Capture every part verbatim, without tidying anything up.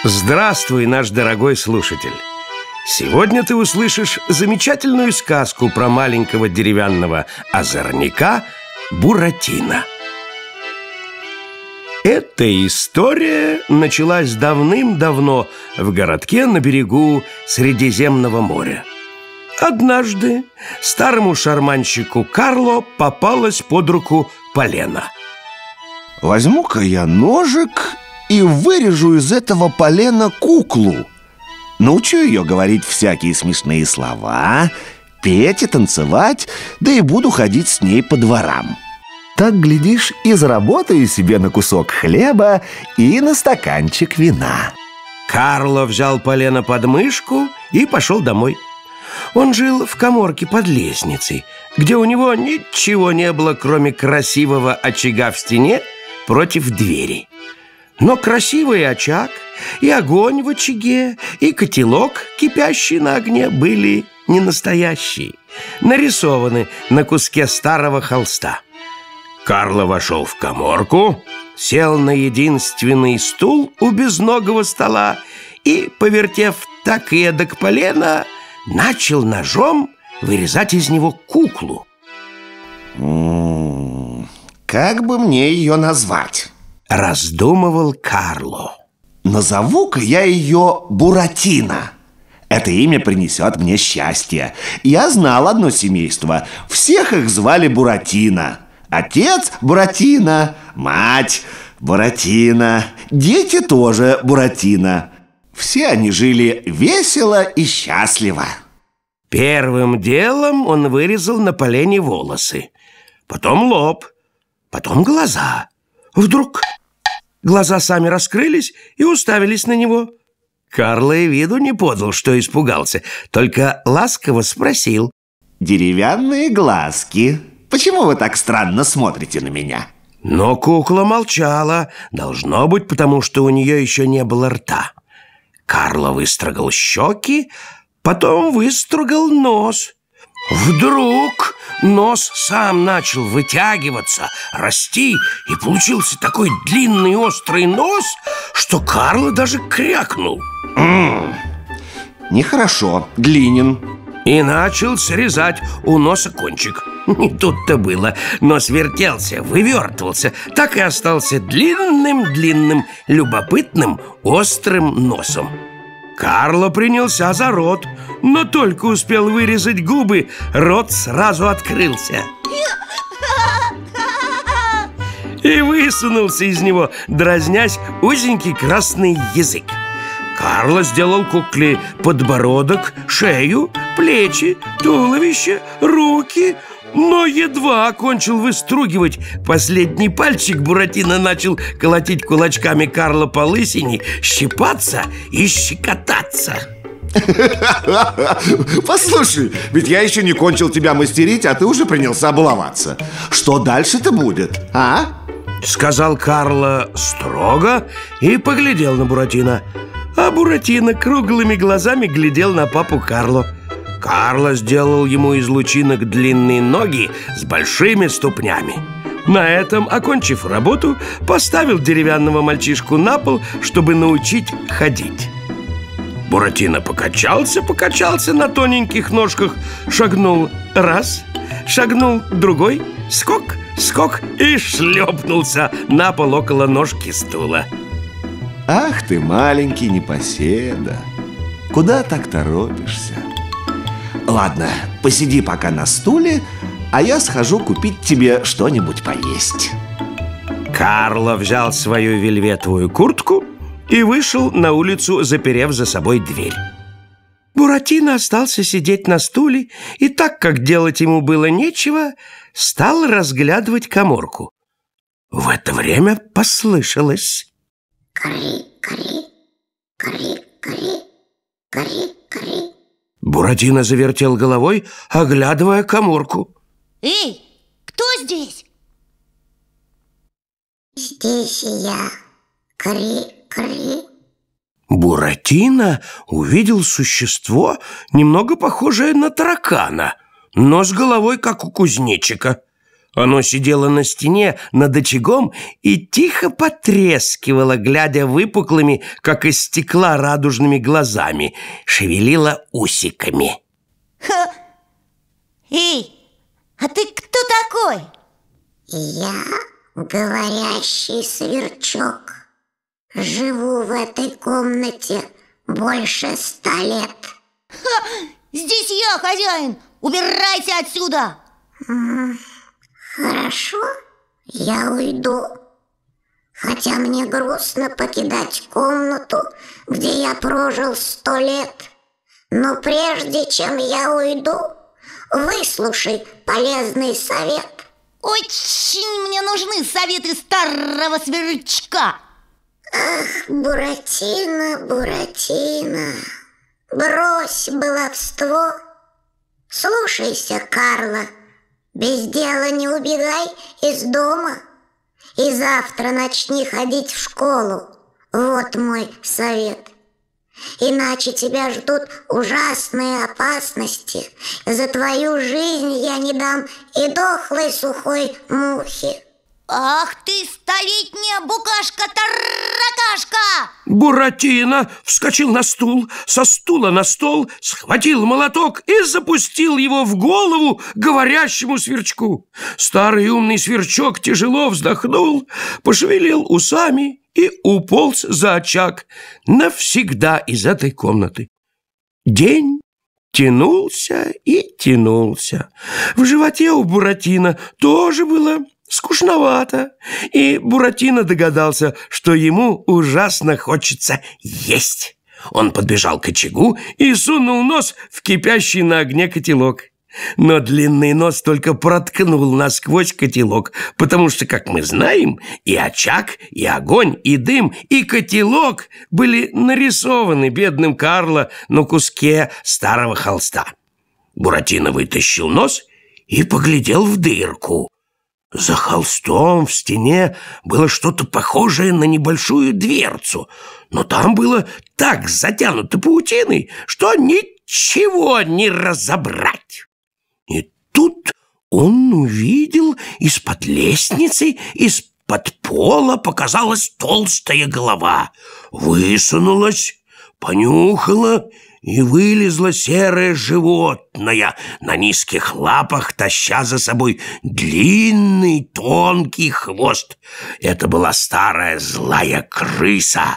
Здравствуй, наш дорогой слушатель! Сегодня ты услышишь замечательную сказку про маленького деревянного озорника Буратино. Эта история началась давным-давно в городке на берегу Средиземного моря. Однажды старому шарманщику Карло попалась под руку полено. Возьму-ка я ножик и вырежу из этого полена куклу. Научу ее говорить всякие смешные слова, петь и танцевать, да и буду ходить с ней по дворам. Так, глядишь, и заработаю себе на кусок хлеба и на стаканчик вина. Карло взял полено под мышку и пошел домой. Он жил в каморке под лестницей, где у него ничего не было, кроме красивого очага в стене против двери. Но красивый очаг, и огонь в очаге, и котелок, кипящий на огне, были не настоящие, нарисованы на куске старого холста. Карло вошел в каморку, сел на единственный стул у безногого стола и, повертев так и эдак полено, начал ножом вырезать из него куклу. М-м, как бы мне ее назвать? Раздумывал Карло. Назову-ка я ее Буратино. Это имя принесет мне счастье. Я знал одно семейство. Всех их звали Буратино. Отец Буратино, мать Буратино, дети тоже Буратино. Все они жили весело и счастливо. Первым делом он вырезал на полене волосы, потом лоб, потом глаза. Вдруг глаза сами раскрылись и уставились на него. Карло и виду не подал, что испугался, только ласково спросил: «Деревянные глазки, почему вы так странно смотрите на меня?» Но кукла молчала, должно быть, потому что у нее еще не было рта. Карло выстрогал щеки, потом выстругал нос. Вдруг нос сам начал вытягиваться, расти, и получился такой длинный острый нос, что Карло даже крякнул. М-м, нехорошо, длинен. И начал срезать у носа кончик. Не тут-то было. Нос вертелся, вывертывался, так и остался длинным-длинным, любопытным, острым носом. Карло принялся за рот, но только успел вырезать губы, рот сразу открылся. И высунулся из него, дразнясь, узенький красный язык. Карло сделал кукле подбородок, шею, плечи, туловище, руки, но едва окончил выстругивать последний пальчик, Буратино начал колотить кулачками Карло по лысине, щипаться и щекотаться. Послушай, ведь я еще не кончил тебя мастерить, а ты уже принялся баловаться. Что дальше-то будет, а? Сказал Карло строго и поглядел на Буратино. А Буратино круглыми глазами глядел на папу Карло. Карло сделал ему из лучинок длинные ноги с большими ступнями. На этом, окончив работу, поставил деревянного мальчишку на пол, чтобы научить ходить. Буратино покачался-покачался на тоненьких ножках, шагнул раз, шагнул другой, скок, скок и шлепнулся на пол около ножки стула. Ах ты, маленький непоседа, куда так торопишься? Ладно, посиди пока на стуле, а я схожу купить тебе что-нибудь поесть. Карло взял свою вельветовую куртку и вышел на улицу, заперев за собой дверь. Буратино остался сидеть на стуле и, так как делать ему было нечего, стал разглядывать каморку. В это время послышалось: «Кри-кри, кри-кри, кри-кри». Буратино завертел головой, оглядывая каморку. Эй, кто здесь? Здесь я. Кри-кри. Буратино увидел существо, немного похожее на таракана, но с головой, как у кузнечика. Оно сидело на стене над очагом и тихо потрескивало, глядя выпуклыми, как из стекла, радужными глазами, шевелило усиками. Ха. Эй, а ты кто такой? Я говорящий сверчок. Живу в этой комнате больше ста лет. Ха, здесь я хозяин. Убирайся отсюда. Хорошо, я уйду. Хотя мне грустно покидать комнату, где я прожил сто лет. Но прежде чем я уйду, выслушай полезный совет. Очень мне нужны советы старого сверчка. Ах, Буратино, Буратино, брось баловство. Слушайся Карла, без дела не убегай из дома. И завтра начни ходить в школу. Вот мой совет. Иначе тебя ждут ужасные опасности. За твою жизнь я не дам и дохлой сухой мухи. Ах ты, столетняя букашка-таракашка! Буратино вскочил на стул, со стула на стол, схватил молоток и запустил его в голову говорящему сверчку. Старый умный сверчок тяжело вздохнул, пошевелил усами и уполз за очаг навсегда из этой комнаты. День тянулся и тянулся. В животе у Буратино тоже было скучновато, и Буратино догадался, что ему ужасно хочется есть. Он подбежал к очагу и сунул нос в кипящий на огне котелок. Но длинный нос только проткнул насквозь котелок, потому что, как мы знаем, и очаг, и огонь, и дым, и котелок были нарисованы бедным Карло на куске старого холста. Буратино вытащил нос и поглядел в дырку. За холстом в стене было что-то похожее на небольшую дверцу, но там было так затянуто паутиной, что ничего не разобрать. И тут он увидел из-под лестницы, из-под пола показалась толстая голова, высунулась, понюхала и вылезло серое животное на низких лапах, таща за собой длинный тонкий хвост. Это была старая злая крыса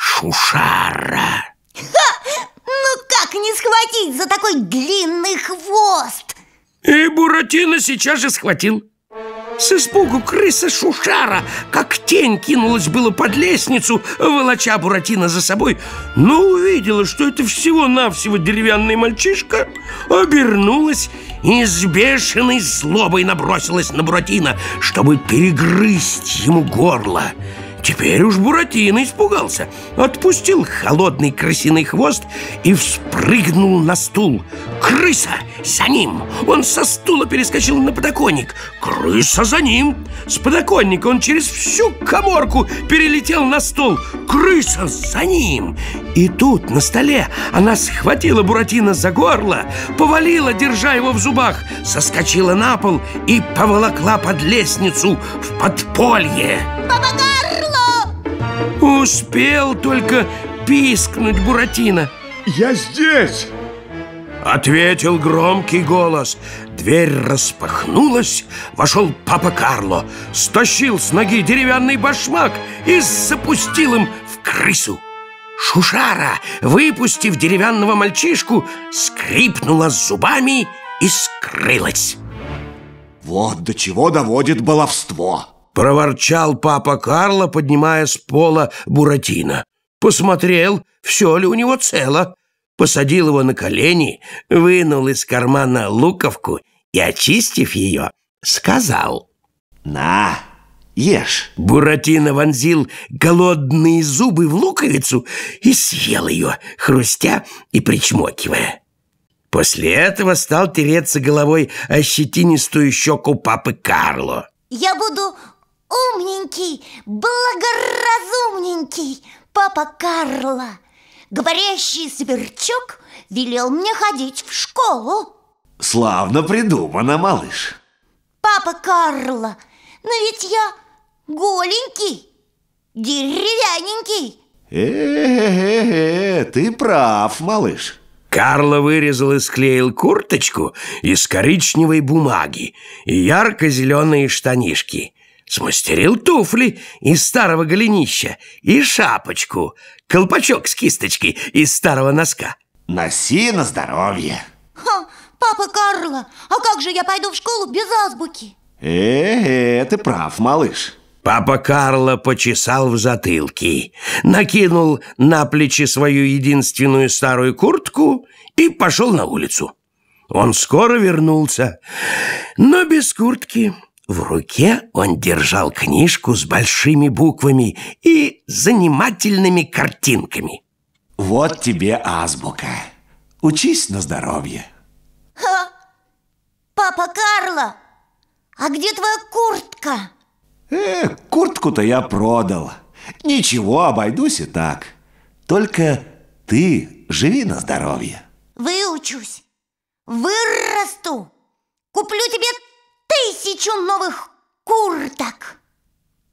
Шушара. Ха! Ну как не схватить за такой длинный хвост? И Буратино сейчас же схватил. С испугу крыса Шушара, как тень, кинулась было под лестницу, волоча Буратино за собой, но увидела, что это всего-навсего деревянный мальчишка, обернулась и с бешеной злобой набросилась на Буратино, чтобы перегрызть ему горло. Теперь уж Буратино испугался, отпустил холодный крысиный хвост и вспрыгнул на стул. Крыса за ним. Он со стула перескочил на подоконник. Крыса за ним. С подоконника он через всю каморку перелетел на стол. Крыса за ним. И тут на столе она схватила Буратино за горло, повалила, держа его в зубах, соскочила на пол и поволокла под лестницу в подполье. Папа Карло! Успел только пискнуть Буратино. Я здесь! Ответил громкий голос. Дверь распахнулась, вошел папа Карло, стащил с ноги деревянный башмак и запустил им в крысу. Шушара, выпустив деревянного мальчишку, скрипнула зубами и скрылась. Вот до чего доводит баловство. Проворчал папа Карло, поднимая с пола Буратино. Посмотрел, все ли у него цело. Посадил его на колени, вынул из кармана луковку и, очистив ее, сказал: «На, ешь». Буратино вонзил голодные зубы в луковицу и съел ее, хрустя и причмокивая. После этого стал тереться головой о щетинистую щеку папы Карло. Я буду умненький, благоразумненький папа Карло. Говорящий сверчок велел мне ходить в школу. Славно придумано, малыш. Папа Карло, но ведь я голенький, деревяненький. Э-э-э, ты прав, малыш. Карло вырезал и склеил курточку из коричневой бумаги и ярко-зеленые штанишки. Смастерил туфли из старого голенища и шапочку, колпачок с кисточкой из старого носка. Носи на здоровье. Ха, папа Карло, а как же я пойду в школу без азбуки? Э-э, ты прав, малыш. Папа Карло почесал в затылке, накинул на плечи свою единственную старую куртку и пошел на улицу. Он скоро вернулся, но без куртки. В руке он держал книжку с большими буквами и занимательными картинками. Вот тебе азбука. Учись на здоровье. Ха, папа Карло, а где твоя куртка? Э, куртку-то я продал. Ничего, обойдусь и так. Только ты живи на здоровье. Выучусь, вырасту, куплю тебе тысячу новых курток.